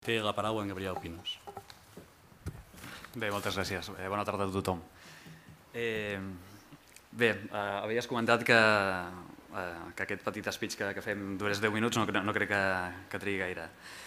Té la paraula en Gabriel Pinos. Bé, moltes gràcies. Bona tarda a tothom. Bé, havies comentat que aquest petit speech que fem durés 10 minuts, no crec que trigui gaire.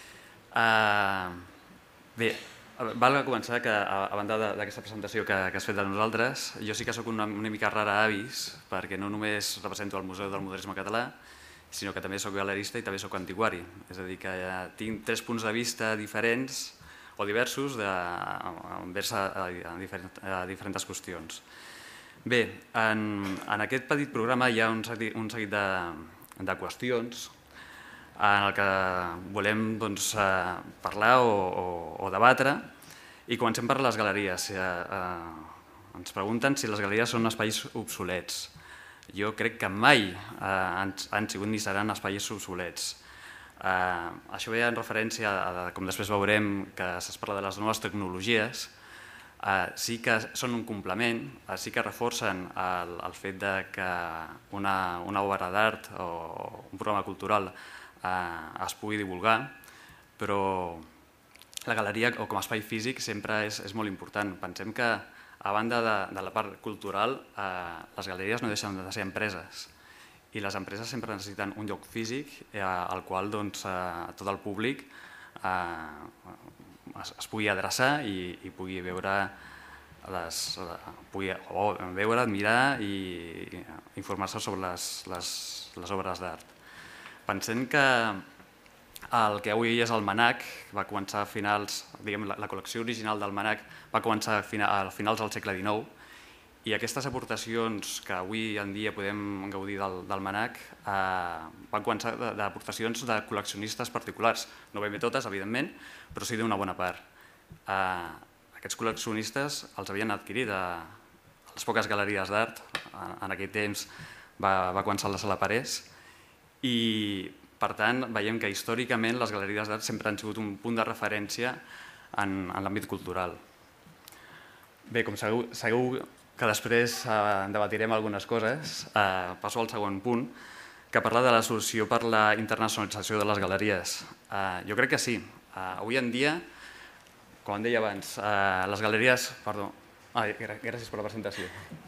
Bé, val començar que, a banda d'aquesta presentació que has fet de nosaltres, jo sí que sóc una mica rara avis, perquè no només represento el Museu del Modernisme Català, sinó que també sóc galerista i també sóc antiquari. És a dir, que tinc 3 punts de vista diferents o diversos envers a diferents qüestions. Bé, en aquest petit programa hi ha un seguit de qüestions en el que volem parlar o debatre, i comencem per les galeries. Ens pregunten si les galeries són espais obsolets. Jo crec que mai han sigut ni seran espais obsolets. Això ve en referència a, com després veurem, que es parla de les noves tecnologies. Sí que són un complement, sí que reforcen el fet que una obra d'art o un programa cultural es pugui divulgar, però la galeria com a espai físic sempre és molt important. Pensem que, a banda de la part cultural, les galeries no deixen de ser empreses, i les empreses sempre necessiten un lloc físic al qual tot el públic es pugui adreçar i pugui veure, admirar i informar-se sobre les obres d'art. Pensem que el que avui és el MNAC va començar a finals, diguem, la col·lecció original del MNAC va començar a finals del segle XIX, i aquestes aportacions que avui en dia podem gaudir del MNAC van començar d'aportacions de col·leccionistes particulars. No ben bé totes, evidentment, però sí d'una bona part. Aquests col·leccionistes els havien adquirit a les poques galeries d'art. En aquell temps va començar la Sala Parés, i per tant veiem que històricament les galeries d'art sempre han sigut un punt de referència en l'àmbit cultural. Bé, com segur que després debatirem algunes coses, passo al següent punt, que parla de la solució per la internacionalització de les galeries. Jo crec que sí. Avui en dia, com deia abans, les galeries... Perdó, gràcies per la presentació.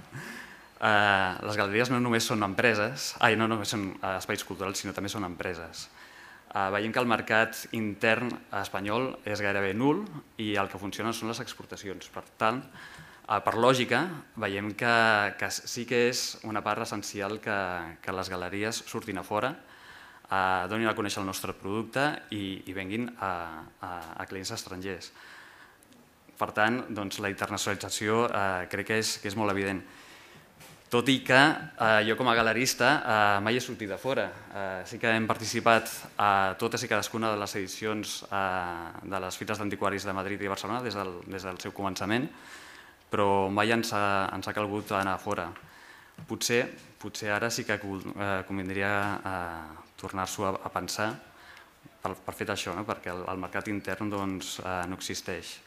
Les galeries no només són empreses, no només són espais culturals, sinó també són empreses. Veiem que el mercat intern espanyol és gairebé nul i el que funciona són les exportacions. Per tant, per lògica, veiem que sí que és una part essencial que les galeries surtin a fora, donin a conèixer el nostre producte i venguin a clients estrangers. Per tant, la internacionalització crec que és molt evident. Tot i que jo com a galerista mai he sortit de fora. Sí que hem participat a totes i cadascuna de les edicions de les Fites d'Antiquaris de Madrid i Barcelona des del seu començament, però mai ens ha calgut anar a fora. Potser ara sí que convindria tornar-s'ho a pensar per fet això, perquè el mercat intern no existeix.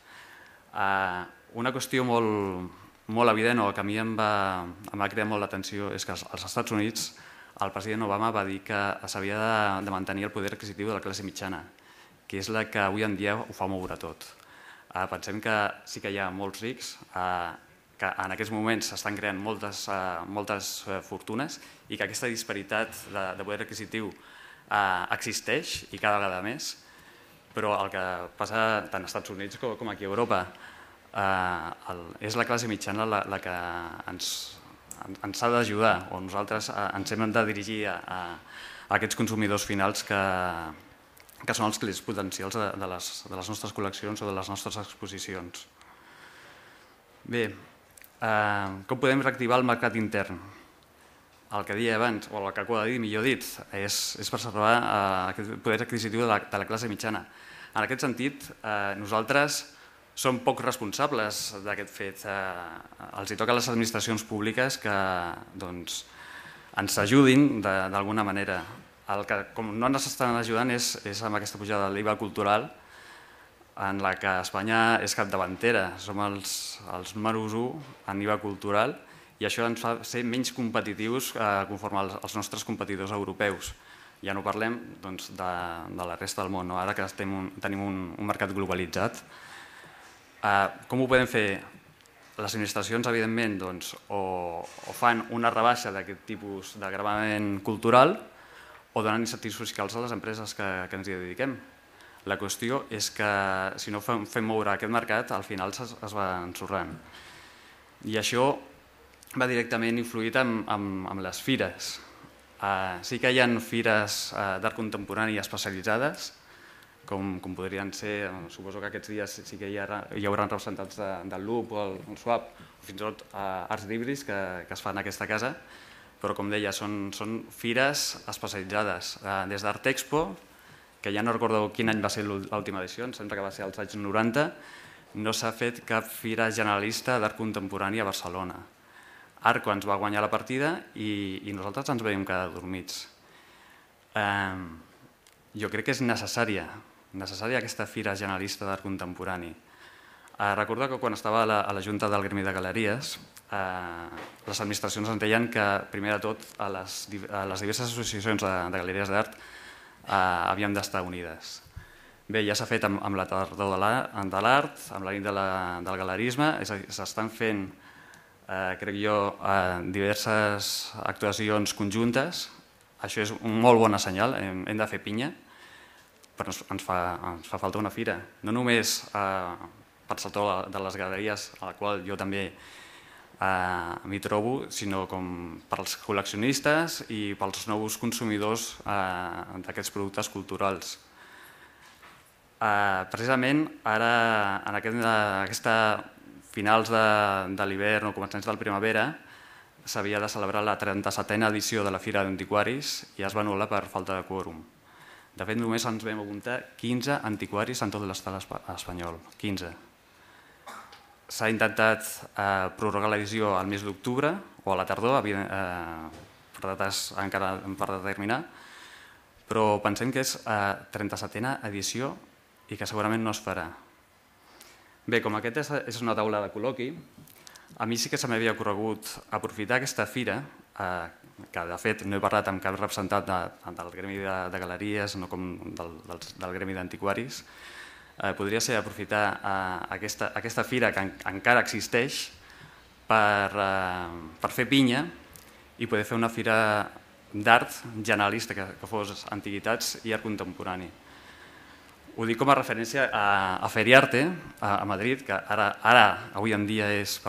Una qüestió molt evident, o que a mi em va cridar molt l'atenció, és que als Estats Units el president Obama va dir que s'havia de mantenir el poder adquisitiu de la classe mitjana, que és la que avui en dia ho fa moure tot. Pensem que sí que hi ha molts rics, que en aquests moments s'estan creant moltes fortunes, i que aquesta disparitat de poder adquisitiu existeix, i cada vegada més, però el que passa tant als Estats Units com aquí a Europa és la classe mitjana la que ens ha d'ajudar, o nosaltres ens hem de dirigir a aquests consumidors finals que són els clients potencials de les nostres col·leccions o de les nostres exposicions. Bé, com podem reactivar el mercat intern? El que deia abans, o el que acabo de dir, millor dit, és preservar aquest poder adquisitiu de la classe mitjana. En aquest sentit, nosaltres som poc responsables d'aquest fet. Els toca a les administracions públiques que ens ajudin d'alguna manera. El que no ens estan ajudant és amb aquesta pujada de l'IVA cultural, en la que Espanya és capdavantera. Som els números 1 en IVA cultural, i això ens fa ser menys competitius conforme als nostres competidors europeus. Ja no parlem de la resta del món, ara que tenim un mercat globalitzat. Com ho podem fer? Les administracions, evidentment, o fan una rebaixa d'aquest tipus de gravament cultural o donen incentius fiscals a les empreses que ens hi dediquem. La qüestió és que si no fem moure aquest mercat, al final es va ensorrant. I això va directament influït amb les fires. Sí que hi ha fires d'art contemporani especialitzades, com podrien ser, suposo que aquests dies sí que hi haurà representants del Loop o el Swap, o fins i tot arts d'híbrids que es fan en aquesta casa, però com deia, són fires especialitzades. Des d'Art Expo, que ja no recordo quin any va ser l'última edició, em sembla que va ser als anys 90, no s'ha fet cap fira generalista d'art contemporani a Barcelona. Arco ens va guanyar la partida i nosaltres ens veiem quedar dormits. Jo crec que és necessària aquesta fira generalista d'art contemporani. Recordo que quan estava a la Junta del Gremi de Galeries, les administracions ens deien que, primer de tot, a les diverses associacions de galeries d'art havíem d'estar unides. Bé, ja s'ha fet amb la tardor de l'art, amb la nit del galerisme, s'estan fent, crec jo, diverses actuacions conjuntes. Això és un molt bon senyal, hem de fer pinya, però ens fa falta una fira. No només per sector de les galeries, a la qual jo també m'hi trobo, sinó com pels col·leccionistes i pels nous consumidors d'aquests productes culturals. Precisament ara, en aquesta finals de l'hivern o començaments del primavera, s'havia de celebrar la 37a edició de la Fira d'Antiquaris i es va anul·lar per falta de quòrum. De fet, només ens vam apuntar 15 antiquaris en tot l'estat espanyol, 15. S'ha intentat prorrogar l'edició al mes d'octubre o a la tardor, per dates encara per determinar, però pensem que és 37a edició i que segurament no es farà. Bé, com aquesta és una taula de col·loqui, a mi sí que se m'havia ocorregut aprofitar aquesta fira, que de fet no he parlat amb cap representant del gremi de galeries no com del gremi d'antiquaris, podria ser aprofitar aquesta fira que encara existeix per fer pinya i poder fer una fira d'art generalista que fos antiguitats i art contemporani. Ho dic com a referència a Feriarte, a Madrid, que ara avui en dia és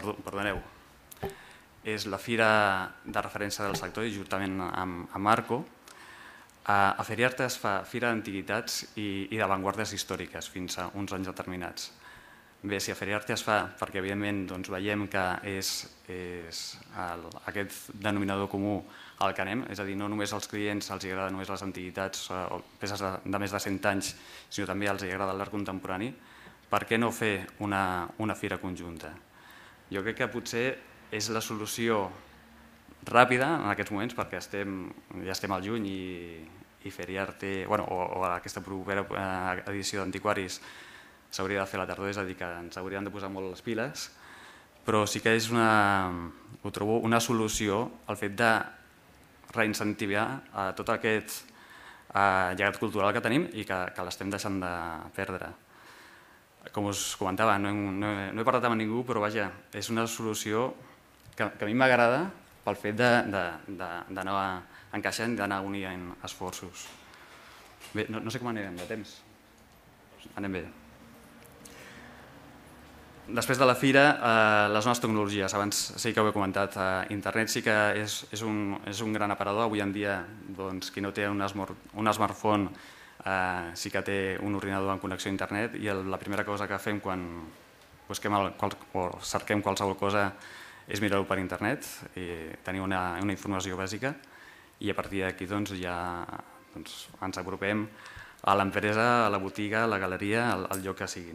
la fira de referència del sector i juntament amb Arco. A Feriarte es fa fira d'antiguitats i d'avantguardes històriques fins a uns anys determinats. Bé, si a Feriarte es fa perquè evidentment veiem que és aquest denominador comú al que anem, és a dir, no només als clients els agraden només les antiguitats o peces de més de 100 anys, sinó també els agrada l'art contemporani, per què no fer una fira conjunta? Jo crec que potser és la solució ràpida en aquests moments, perquè ja estem al juny i Feriarte, o aquesta propera edició d'Antiquaris s'hauria de fer a la tardor, és a dir, que ens hauríem de posar molt les piles, però sí que és ho trobo una solució el fet de reincentivar tot aquest llegat cultural que tenim i que l'estem deixant de perdre. Com us comentava, no he parlat amb ningú, però vaja, és una solució que a mi m'agrada pel fet d'anar encaixant i d'anar unint esforços. Bé, no sé com anirem de temps. Anem bé. Després de la fira, les noves tecnologies. Abans sí que ho he comentat. Internet sí que és un gran aparador. Avui en dia, qui no té un smartphone sí que té un ordinador amb connexió a internet i la primera cosa que fem quan busquem o cerquem qualsevol cosa és mirar-ho per internet i tenir una informació bàsica i a partir d'aquí ja ens apropem a l'empresa, a la botiga, a la galeria, al lloc que sigui.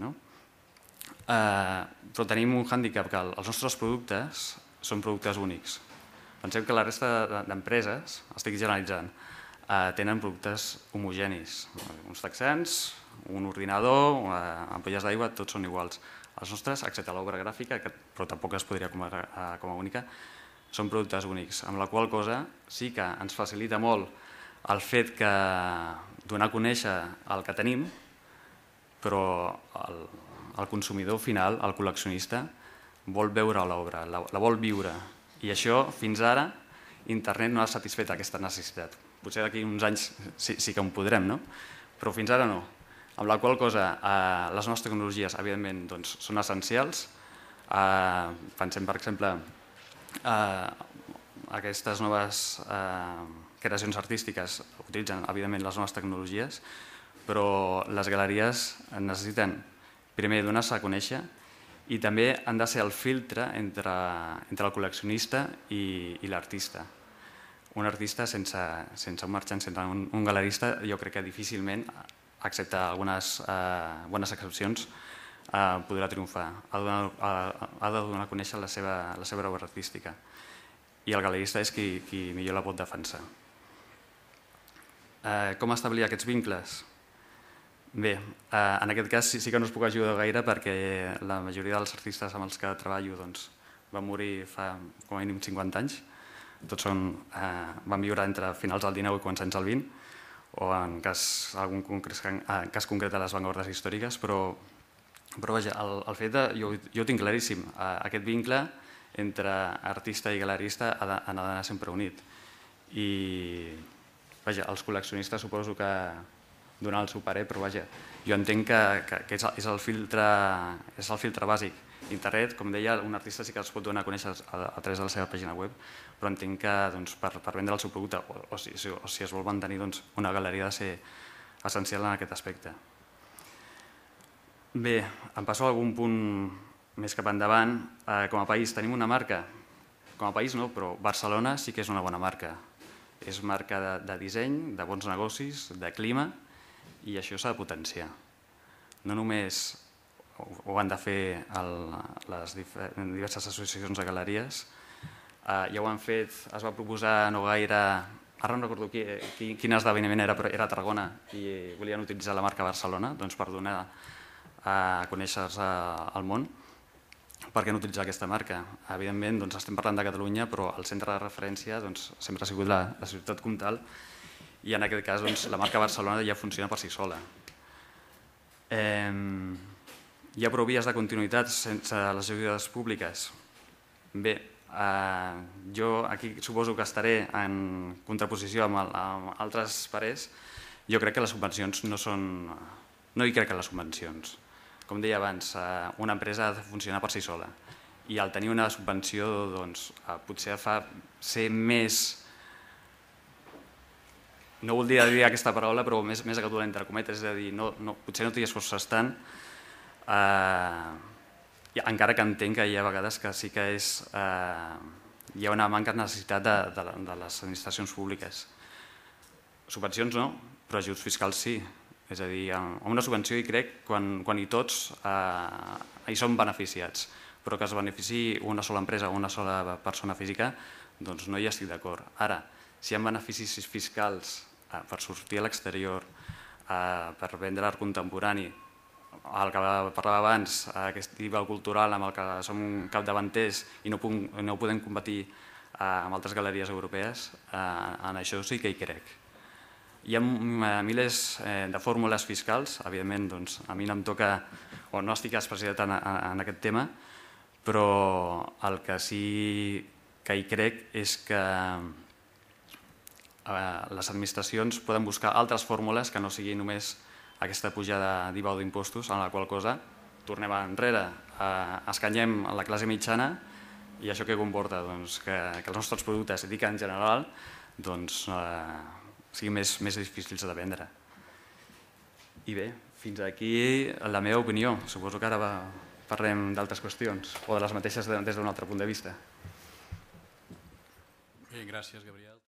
Però tenim un hàndicap que els nostres productes són productes únics. Pensem que la resta d'empreses, estic generalitzant, tenen productes homogenis. Uns texans, un ordinador, ampolles d'aigua, tots són iguals. Els nostres, excepte l'obra gràfica, però tampoc es podria com a única, són productes únics, amb la qual cosa sí que ens facilita molt el fet que donar a conèixer el que tenim, però el consumidor final, el col·leccionista, vol veure l'obra, la vol viure. I això, fins ara, internet no ha satisfet aquesta necessitat. Potser d'aquí uns anys sí que en podrem, no? Però fins ara no. Amb la qual cosa, les noves tecnologies, evidentment, són essencials. Pensem, per exemple, aquestes noves creacions artístiques utilitzen, evidentment, les noves tecnologies, però les galeries necessiten, primer, donar-se a conèixer i també han de ser el filtre entre el col·leccionista i l'artista. Un artista sense un marxant, sense un galerista, jo crec que difícilment, excepte algunes bones excepcions, podrà triomfar. Ha de donar a conèixer la seva obra artística. I el galerista és qui millor la pot defensar. Com establir aquests vincles? Bé, en aquest cas sí que no us puc ajudar gaire perquè la majoria dels artistes amb els que treballo van morir fa com a mínim 50 anys. Tots van viure entre finals del 19 i començaments del 20, o en cas concret de les avantguardes històriques, però vaja, el fet de, jo ho tinc claríssim, aquest vincle entre artista i galerista ha d'anar sempre unit. I vaja, els col·leccionistes suposo que donar el seu parer, però vaja, jo entenc que és el filtre bàsic. Internet, com deia, un artista sí que es pot donar a conèixer a través de la seva pàgina web, però entenc que per vendre el seu producte o si es vol mantenir, una galeria ha de ser essencial en aquest aspecte. Bé, em passo a algun punt més cap endavant. Com a país tenim una marca? Com a país no, però Barcelona sí que és una bona marca. És marca de disseny, de bons negocis, de clima, i això s'ha de potenciar. No només ho han de fer les diverses associacions de galeries, ja ho han fet, es va proposar no gaire, ara no recordo quin esdeveniment era, però era a Tarragona i volien utilitzar la marca Barcelona per donar a conèixer-se al món. Per què no utilitzar aquesta marca? Evidentment estem parlant de Catalunya, però el centre de referència sempre ha sigut la ciutat comtal i en aquest cas la marca Barcelona ja funciona per si sola. Hi ha prou vies de continuïtat sense les ajudes públiques? Bé, jo aquí suposo que estaré en contraposició amb altres parers. Jo crec que les subvencions no són... No hi crec en les subvencions. Com deia abans, una empresa ha de funcionar per si sola i al tenir una subvenció potser fa ser més... No voldria dir aquesta paraula, però més agradable entre cometes, és a dir, potser no t'hi esforces tant, encara que entenc que hi ha vegades que sí que hi ha una manca de necessitat de les administracions públiques. Subvencions no, però ajuts fiscals sí. És a dir, amb una subvenció hi crec quan hi tots hi som beneficiats, però que es beneficiï una sola empresa o una sola persona física, doncs no hi estic d'acord. Ara, si hi ha beneficis fiscals per sortir a l'exterior, per vendre art contemporani, el que parlava abans, aquest IVA cultural amb el que som capdavanters i no podem competir amb altres galeries europees, en això sí que hi crec. Hi ha milers de fórmules fiscals, evidentment a mi no em toca, o no estic especialitzat en aquest tema, però el que sí que hi crec és que les administracions poden buscar altres fórmules que no sigui només aquesta pujada d'IVA o d'impostos, en la qual cosa tornem enrere, escanyem a la classe mitjana i això què comporta? Que els nostres productes, i dic en general, siguin més difícils de vendre. I bé, fins aquí la meva opinió. Suposo que ara parlem d'altres qüestions, o de les mateixes des d'un altre punt de vista. Bé, gràcies, Gabriel.